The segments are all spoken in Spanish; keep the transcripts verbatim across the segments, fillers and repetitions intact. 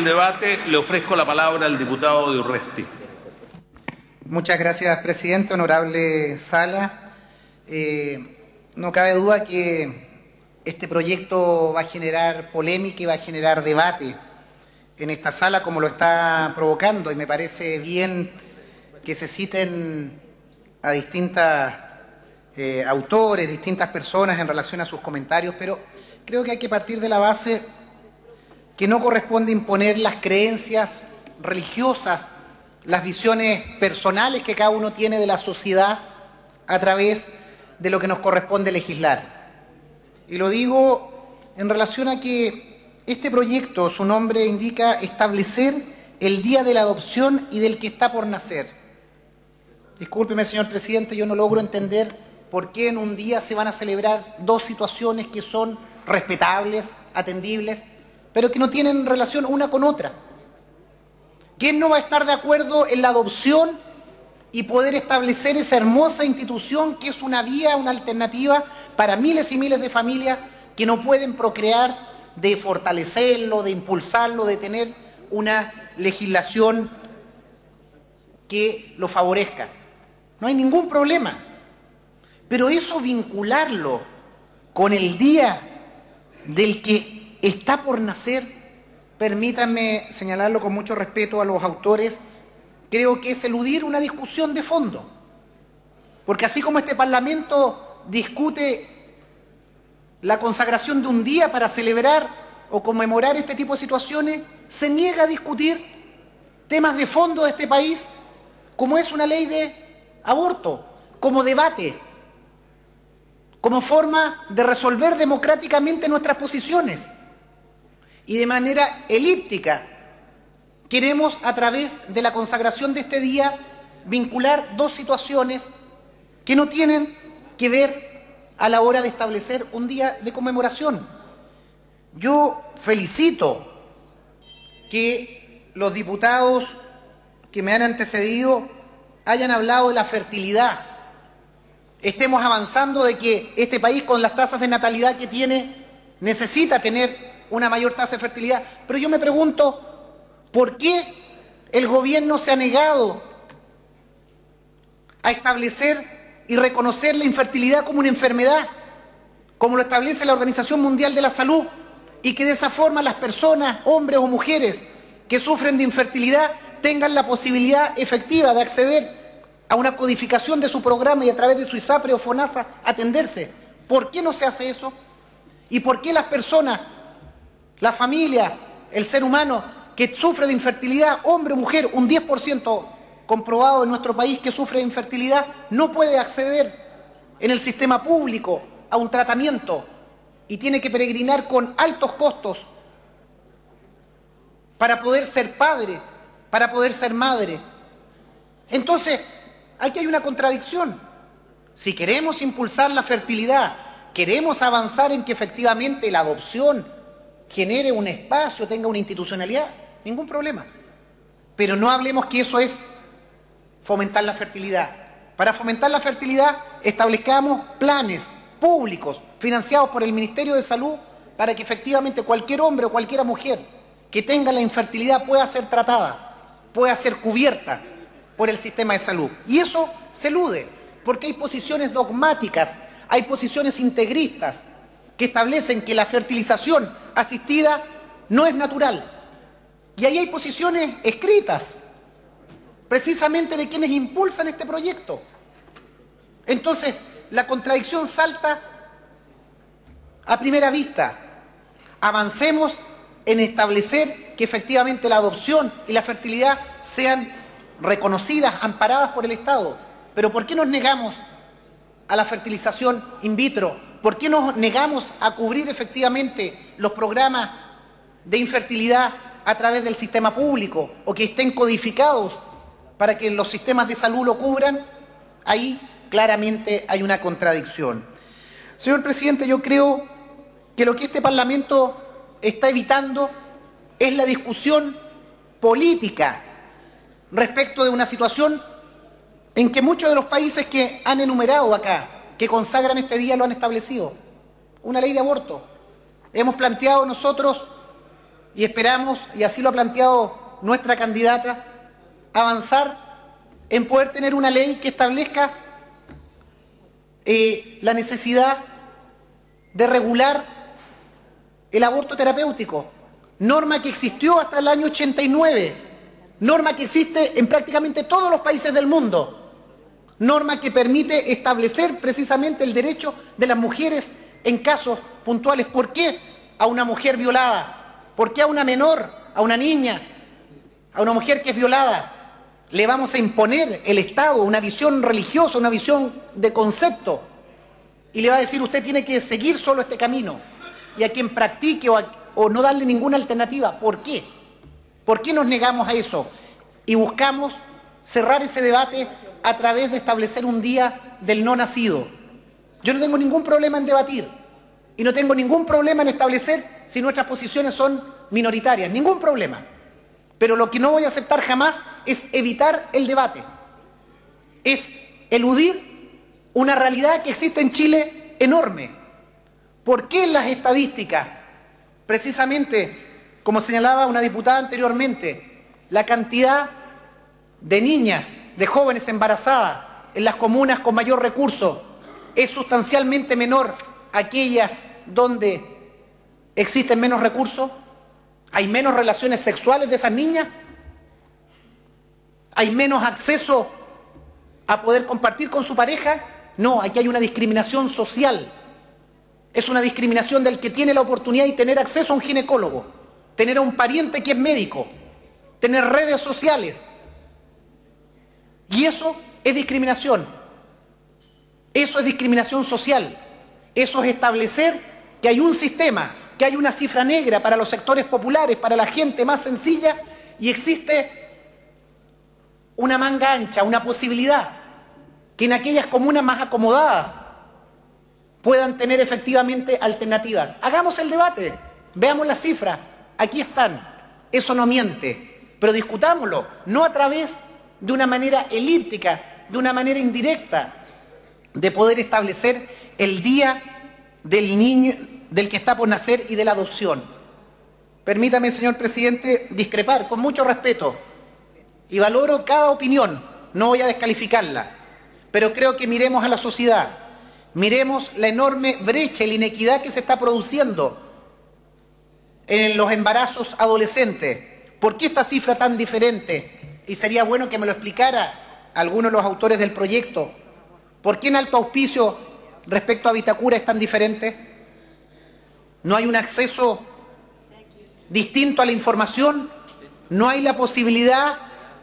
El debate, le ofrezco la palabra al diputado de Urresti. Muchas gracias, presidente. Honorable Sala, eh, no cabe duda que este proyecto va a generar polémica y va a generar debate en esta sala, como lo está provocando, y me parece bien que se citen a distintas eh, autores, distintas personas en relación a sus comentarios, pero creo que hay que partir de la base que no corresponde imponer las creencias religiosas, las visiones personales que cada uno tiene de la sociedad a través de lo que nos corresponde legislar. Y lo digo en relación a que este proyecto, su nombre indica establecer el día de la adopción y del que está por nacer. Discúlpeme, señor presidente, yo no logro entender por qué en un día se van a celebrar dos situaciones que son respetables, atendibles, pero que no tienen relación una con otra. ¿Quién no va a estar de acuerdo en la adopción y poder establecer esa hermosa institución que es una vía, una alternativa para miles y miles de familias que no pueden procrear, de fortalecerlo, de impulsarlo, de tener una legislación que lo favorezca? No hay ningún problema. Pero eso vincularlo con el día del que está por nacer, permítanme señalarlo con mucho respeto a los autores, creo que es eludir una discusión de fondo. Porque así como este Parlamento discute la consagración de un día para celebrar o conmemorar este tipo de situaciones, se niega a discutir temas de fondo de este país, como es una ley de aborto, como debate, como forma de resolver democráticamente nuestras posiciones. Y de manera elíptica queremos, a través de la consagración de este día, vincular dos situaciones que no tienen que ver a la hora de establecer un día de conmemoración. Yo felicito que los diputados que me han antecedido hayan hablado de la fertilidad. Estemos avanzando de que este país, con las tasas de natalidad que tiene, necesita tener una mayor tasa de fertilidad. Pero yo me pregunto, ¿por qué el gobierno se ha negado a establecer y reconocer la infertilidad como una enfermedad, como lo establece la Organización Mundial de la Salud, y que de esa forma las personas, hombres o mujeres, que sufren de infertilidad tengan la posibilidad efectiva de acceder a una codificación de su programa y a través de su ISAPRE o FONASA atenderse? ¿Por qué no se hace eso? ¿Y por qué las personas, la familia, el ser humano que sufre de infertilidad, hombre o mujer, un diez por ciento comprobado en nuestro país que sufre de infertilidad, no puede acceder en el sistema público a un tratamiento y tiene que peregrinar con altos costos para poder ser padre, para poder ser madre? Entonces, aquí hay una contradicción. Si queremos impulsar la fertilidad, queremos avanzar en que efectivamente la adopción genere un espacio, tenga una institucionalidad, ningún problema. Pero no hablemos que eso es fomentar la fertilidad. Para fomentar la fertilidad, establezcamos planes públicos financiados por el Ministerio de Salud para que efectivamente cualquier hombre o cualquier mujer que tenga la infertilidad pueda ser tratada, pueda ser cubierta por el sistema de salud. Y eso se elude, porque hay posiciones dogmáticas, hay posiciones integristas que establecen que la fertilización asistida no es natural. Y ahí hay posiciones escritas, precisamente de quienes impulsan este proyecto. Entonces, la contradicción salta a primera vista. Avancemos en establecer que efectivamente la adopción y la fertilidad sean reconocidas, amparadas por el Estado. Pero ¿por qué nos negamos a la fertilización in vitro? ¿Por qué nos negamos a cubrir efectivamente los programas de infertilidad a través del sistema público o que estén codificados para que los sistemas de salud lo cubran? Ahí claramente hay una contradicción. Señor presidente, yo creo que lo que este Parlamento está evitando es la discusión política respecto de una situación en que muchos de los países que han enumerado acá, que consagran este día, lo han establecido. Una ley de aborto. Hemos planteado nosotros y esperamos, y así lo ha planteado nuestra candidata, avanzar en poder tener una ley que establezca eh, la necesidad de regular el aborto terapéutico, norma que existió hasta el año ochenta y nueve, norma que existe en prácticamente todos los países del mundo, norma que permite establecer precisamente el derecho de las mujeres en casos puntuales. ¿Por qué a una mujer violada? ¿Por qué a una menor, a una niña, a una mujer que es violada, le vamos a imponer el Estado una visión religiosa, una visión de concepto, y le va a decir usted tiene que seguir solo este camino, y a quien practique o, a, o no darle ninguna alternativa? ¿Por qué? ¿Por qué nos negamos a eso? Y buscamos cerrar ese debate a través de establecer un día del no nacido. Yo no tengo ningún problema en debatir y no tengo ningún problema en establecer si nuestras posiciones son minoritarias, ningún problema. Pero lo que no voy a aceptar jamás es evitar el debate, es eludir una realidad que existe en Chile enorme. ¿Por qué en las estadísticas, precisamente, como señalaba una diputada anteriormente, la cantidad de niñas, de jóvenes embarazadas en las comunas con mayor recurso es sustancialmente menor a aquellas donde existen menos recursos? ¿Hay menos relaciones sexuales de esas niñas? ¿Hay menos acceso a poder compartir con su pareja? No, aquí hay una discriminación social. Es una discriminación del que tiene la oportunidad de tener acceso a un ginecólogo, tener a un pariente que es médico, tener redes sociales. Y eso es discriminación. Eso es discriminación social. Eso es establecer que hay un sistema, que hay una cifra negra para los sectores populares, para la gente más sencilla, y existe una manga ancha, una posibilidad que en aquellas comunas más acomodadas puedan tener efectivamente alternativas. Hagamos el debate, veamos las cifras, aquí están, eso no miente, pero discutámoslo, no a través de una manera elíptica, de una manera indirecta, de poder establecer el día del niño, del que está por nacer y de la adopción. Permítame, señor presidente, discrepar con mucho respeto y valoro cada opinión, no voy a descalificarla, pero creo que miremos a la sociedad, miremos la enorme brecha y la inequidad que se está produciendo en los embarazos adolescentes. ¿Por qué esta cifra tan diferente? Y sería bueno que me lo explicara alguno de los autores del proyecto. ¿Por qué en Alto Auspicio respecto a Vitacura es tan diferente? ¿No hay un acceso distinto a la información? ¿No hay la posibilidad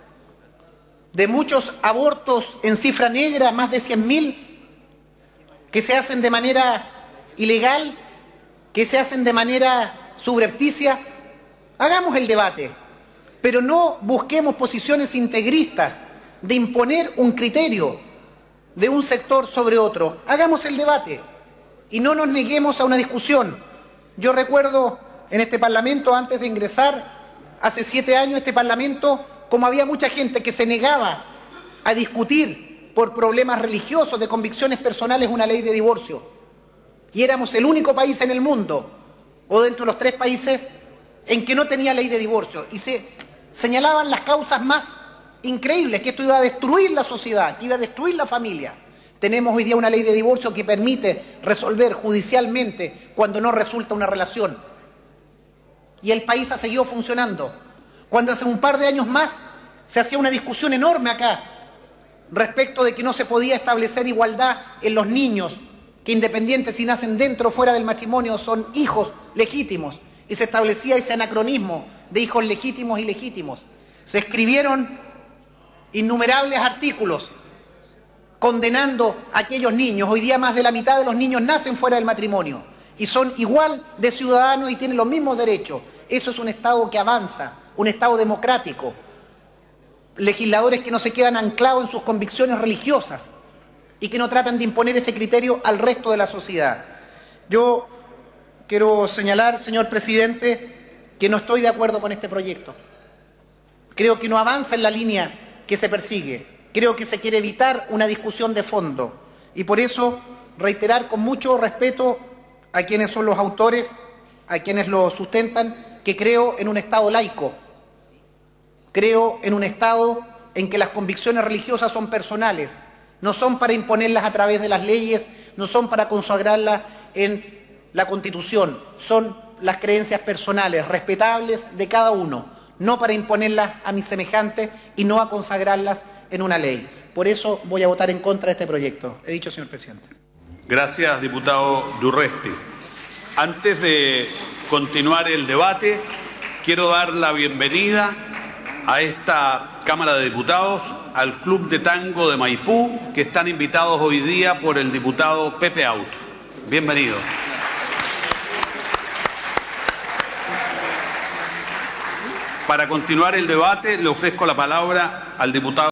de muchos abortos en cifra negra, más de cien mil, que se hacen de manera ilegal, que se hacen de manera subrepticia? Hagamos el debate, pero no busquemos posiciones integristas de imponer un criterio de un sector sobre otro. Hagamos el debate y no nos neguemos a una discusión. Yo recuerdo en este Parlamento, antes de ingresar, hace siete años, este Parlamento, como había mucha gente que se negaba a discutir por problemas religiosos, de convicciones personales, una ley de divorcio. Y éramos el único país en el mundo, o dentro de los tres países, en que no tenía ley de divorcio. Y se señalaban las causas más increíbles, que esto iba a destruir la sociedad, que iba a destruir la familia. Tenemos hoy día una ley de divorcio que permite resolver judicialmente cuando no resulta una relación. Y el país ha seguido funcionando. Cuando hace un par de años más se hacía una discusión enorme acá respecto de que no se podía establecer igualdad en los niños, que independientes si nacen dentro o fuera del matrimonio son hijos legítimos, y se establecía ese anacronismo de hijos legítimos y legítimos. Se escribieron innumerables artículos condenando a aquellos niños. Hoy día más de la mitad de los niños nacen fuera del matrimonio y son igual de ciudadanos y tienen los mismos derechos. Eso es un Estado que avanza, un Estado democrático. Legisladores que no se quedan anclados en sus convicciones religiosas y que no tratan de imponer ese criterio al resto de la sociedad. Yo quiero señalar, señor presidente, que no estoy de acuerdo con este proyecto. Creo que no avanza en la línea que se persigue. Creo que se quiere evitar una discusión de fondo. Y por eso reiterar con mucho respeto a quienes son los autores, a quienes lo sustentan, que creo en un Estado laico, creo en un Estado en que las convicciones religiosas son personales, no son para imponerlas a través de las leyes, no son para consagrarlas en la Constitución, son las creencias personales, respetables de cada uno, no para imponerlas a mis semejantes y no a consagrarlas en una ley. Por eso voy a votar en contra de este proyecto. He dicho, señor presidente. Gracias, diputado Durresti. Antes de continuar el debate, quiero dar la bienvenida a esta Cámara de Diputados, al Club de Tango de Maipú, que están invitados hoy día por el diputado Pepe Auto. Bienvenidos. Para continuar el debate, le ofrezco la palabra al diputado